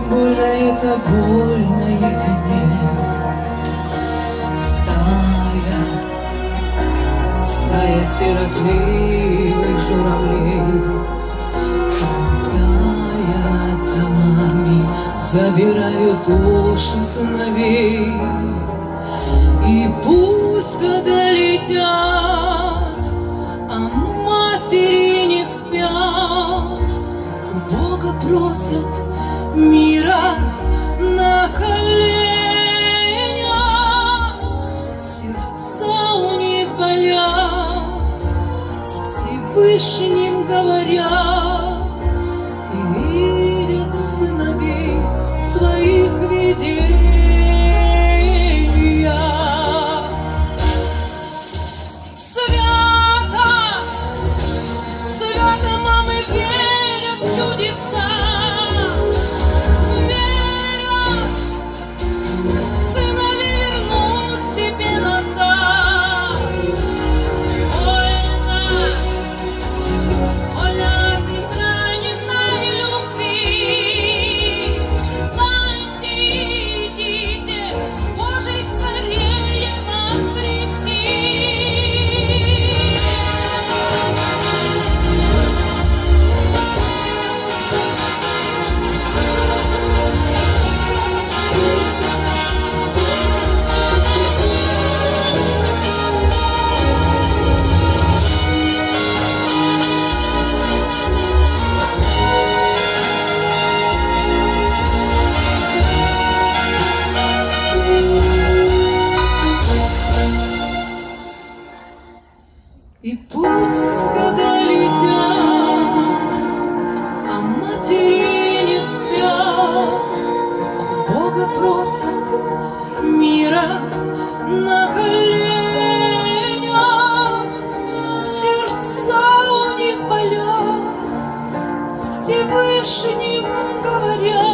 больно это боль наедине. Стая сиротливых журавлей, пролетая над домами, забирают души сыновей. И пусть года летят, а матери не спят, у Бога просят мира на коленях. Сердца у них болят, с Всевышним говорят и видят сыновей своих видениях. И пусть года летят, а матери не спят, у Бога просят мира на коленях. Сердца у них болят, с Всевышним говорят